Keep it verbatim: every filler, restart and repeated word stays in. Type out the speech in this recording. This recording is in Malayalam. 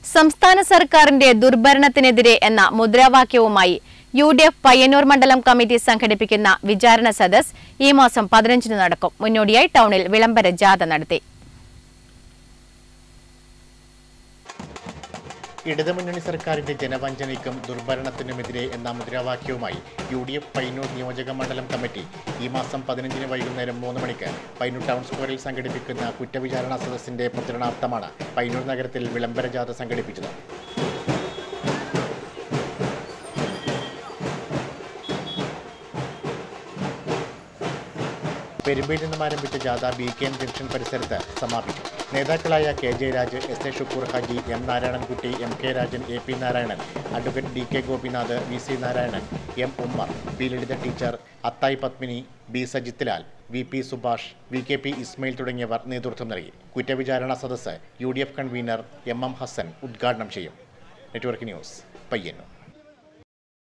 സംസ്ഥാന സർക്കാരിന്റെ ദുർഭരണത്തിനെതിരെ എന്ന മുദ്രാവാക്യവുമായി യു ഡി എഫ് പയ്യന്നൂർ മണ്ഡലം കമ്മിറ്റി സംഘടിപ്പിക്കുന്ന വിചാരണ സദസ് ഈ മാസം പതിനഞ്ചിന് നടക്കും. മുന്നോടിയായി ടൗണിൽ വിളംബര ജാഥ നടത്തി. ഇടതുമുന്നണി സർക്കാരിന്റെ ജനവഞ്ചനയ്ക്കും ദുർഭരണത്തിനുമെതിരെ എന്ന മുദ്രാവാക്യവുമായി യു ഡി എഫ് പയ്യന്നൂർ നിയോജക മണ്ഡലം കമ്മിറ്റി ഈ മാസം പതിനഞ്ചിന് വൈകുന്നേരം മൂന്ന് മണിക്ക് പയ്യന്നൂർ ടൗൺ സ്ക്വയറിൽ സംഘടിപ്പിക്കുന്ന കുറ്റവിചാരണ സദസ്സിന്റെ പ്രചരണാർത്ഥമാണ് പയ്യന്നൂർ നഗരത്തിൽ വിളംബര ജാഥ സംഘടിപ്പിച്ചത്. പെരുമ്പയിൽ നിന്നും ആരംഭിച്ച ജാഥ ബി കെ എം ജംഗ്ഷൻ പരിസരത്ത് സമാപിച്ചു. നേതാക്കളായ K J Raj, S A Shukkur Haji, M Narayanankutty, M K Rajan, A P Narayanan, advocate D K Gopinath, V C Narayanan, M Ummer, P Lalitha teacher, Athayi Padmini, B Sajith Lal, V P Subhash, V K P Ismail തുടങ്ങിയവർ നേതൃത്വം നൽകി. കുറ്റവിചാരണ സദസ്സ് U D F convener M M Hassan ഉദ്ഘാടനം ചെയ്യും. Network news, Payyanur.